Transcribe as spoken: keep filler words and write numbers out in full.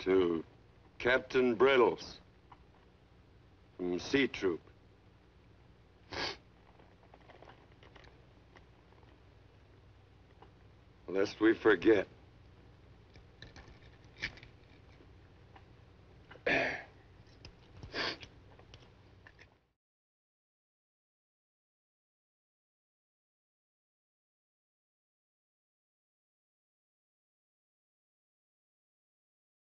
To Captain Brittles from C Troop. Lest we forget.